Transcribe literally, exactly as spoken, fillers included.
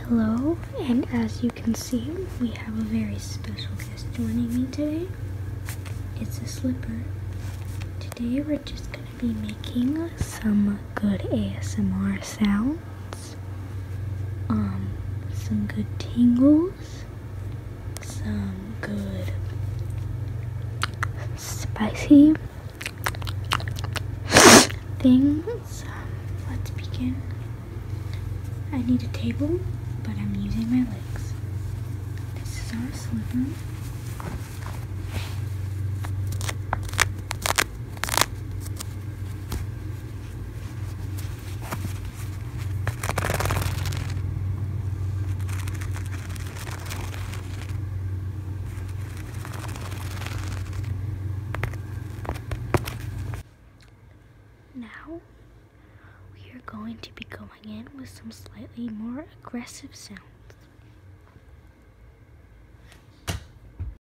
Hello, and as you can see, we have a very special guest joining me today. It's a slipper. Today we're just going to be making some good A S M R sounds, um, some good tingles, some good spicy things. Um, let's begin. I need a table, but I'm using my legs. This is our slipper. Now, we are going to be going in with some slightly more aggressive sounds.